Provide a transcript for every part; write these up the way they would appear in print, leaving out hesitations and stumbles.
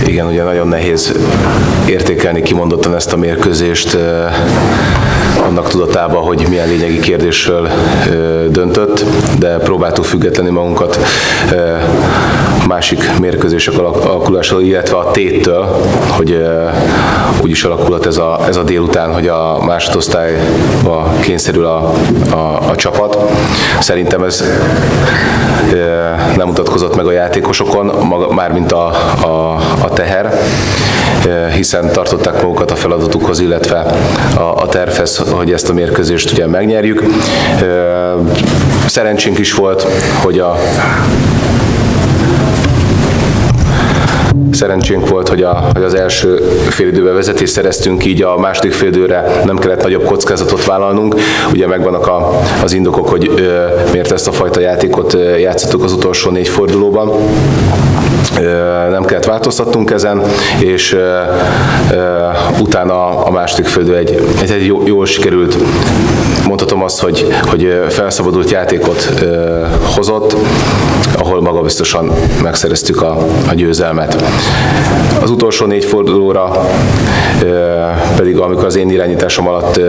Igen, ugye nagyon nehéz értékelni kimondottan ezt a mérkőzést, annak tudatában, hogy milyen lényegi kérdésről döntött, de próbáltuk függetlenni magunkat másik mérkőzések alakulásról, illetve a téttől, hogy úgy is alakulhat ez a délután, hogy a másodosztályba kényszerül a csapat. Szerintem ez nem mutatkozott meg a játékosokon, mármint a teher, hiszen tartották magukat a feladatukhoz, illetve a tervhez, hogy ezt a mérkőzést ugye megnyerjük. Szerencsénk is volt, hogy hogy az első félidőben vezetést szereztünk, így a második félidőre nem kellett nagyobb kockázatot vállalnunk. Ugye megvannak az indokok, hogy miért ezt a fajta játékot játszottuk az utolsó 4 fordulóban. Nem kellett változtatnunk ezen, és utána a második félidő egy jól sikerült, mondhatom azt, hogy felszabadult játékot hozott, ahol magabiztosan megszereztük a győzelmet. Az utolsó 4 fordulóra pedig, amikor az én irányításom alatt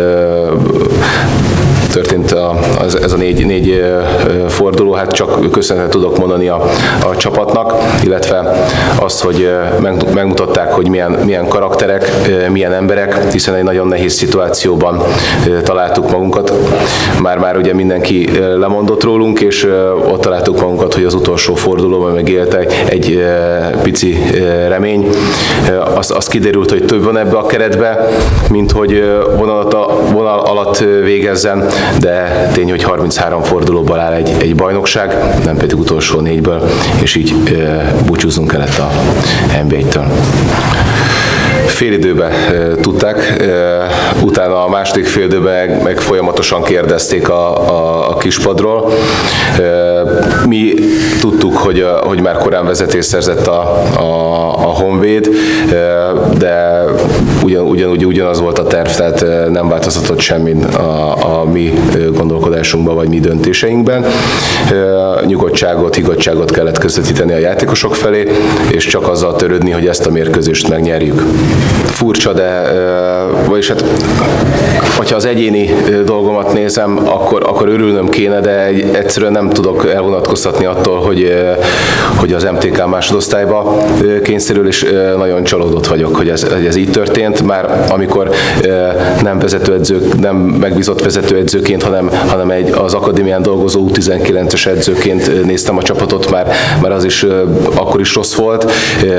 történt ez a négy forduló, hát csak köszönetet tudok mondani a csapatnak, illetve azt, hogy megmutatták, hogy milyen karakterek, milyen emberek, hiszen egy nagyon nehéz szituációban találtuk magunkat. Már ugye mindenki lemondott rólunk, és ott találtuk magunkat, hogy az utolsó fordulóban megélte egy pici remény. Az kiderült, hogy több van ebbe a keretbe, mint hogy vonal alatt végezzen, de tény, hogy 33 fordulóból áll egy bajnokság, nem pedig utolsó 4-ből, és így búcsúzzunk kellett a NB1-től. Félidőben tudták, utána a második félidőben meg folyamatosan kérdezték a kispadról. Mi tudtuk, hogy már korán vezetést szerzett a Honvéd, de ugyanaz volt a terv, tehát nem változtatott semmi a mi gondolkodásunkban vagy mi döntéseinkben. Nyugodtságot, higgadtságot kellett közvetíteni a játékosok felé, és csak azzal törődni, hogy ezt a mérkőzést megnyerjük. Furcsa, vagyis hát, hogyha az egyéni dolgomat nézem, akkor örülnöm kéne, de egyszerűen nem tudok elvonatkoztatni attól, hogy az MTK másodosztályba kényszerül, és nagyon csalódott vagyok, hogy ez így történt. Már amikor nem megbízott vezetőedzőként, hanem az akadémián dolgozó U19-es edzőként néztem a csapatot, már az is akkor is rossz volt.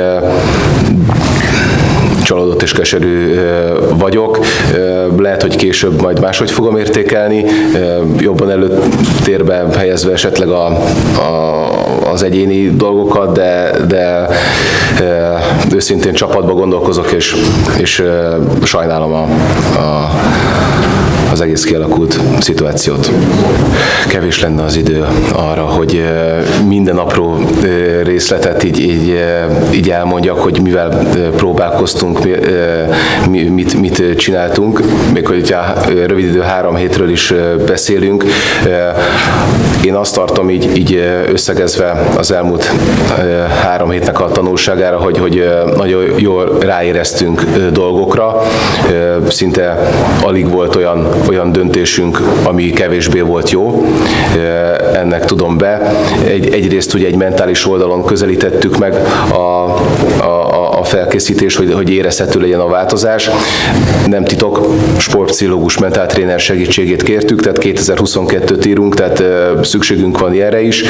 Csalódott és keserű vagyok. Lehet, hogy később majd máshogy fogom értékelni, jobban előtérbe helyezve esetleg az egyéni dolgokat, de őszintén csapatba gondolkozok, és sajnálom az egész kialakult szituációt. Kevés lenne az idő arra, hogy minden apró részletet így elmondjak, hogy mivel próbálkoztunk, mit csináltunk, még hogy rövid idő 3 hétről is beszélünk. Én azt tartom így összegezve az elmúlt 3 hétnek a tanulságára, hogy nagyon jól ráéreztünk dolgokra, szinte alig volt olyan döntésünk, ami kevésbé volt jó, ennek tudom be. Egyrészt ugye egy mentális oldalon közelítettük meg a felkészítés, hogy érezhető legyen a változás. Nem titok, sportpszichológus, mentáltréner segítségét kértük, tehát 2022-t írunk, tehát szükségünk van ilyenre is.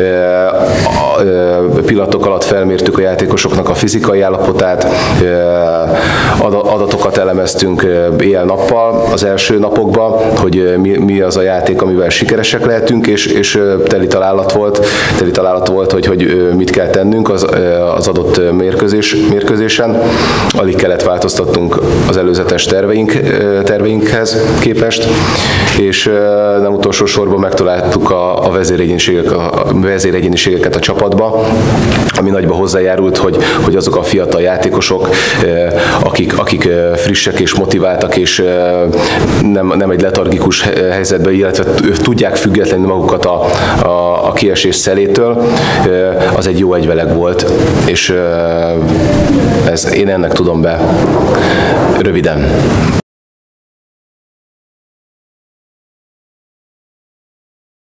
Pillanatok alatt felmértük a játékosoknak a fizikai állapotát, adatokat elemeztünk éjjel-nappal az első napokban, hogy mi az a játék, amivel sikeresek lehetünk, és teli találat volt, hogy mit kell tennünk az adott mérkőzésen. Alig kellett változtatnunk az előzetes terveinkhez képest, és nem utolsó sorban megtaláltuk a vezéregyéniségeket a csapatba, ami nagyban hozzájárult, hogy azok a fiatal játékosok, akik frissek és motiváltak, és nem egy letargikus helyzetben, illetve tudják függetlenül magukat a kiesés szelétől, az egy jó egyveleg volt, és Én ennek tudom be röviden.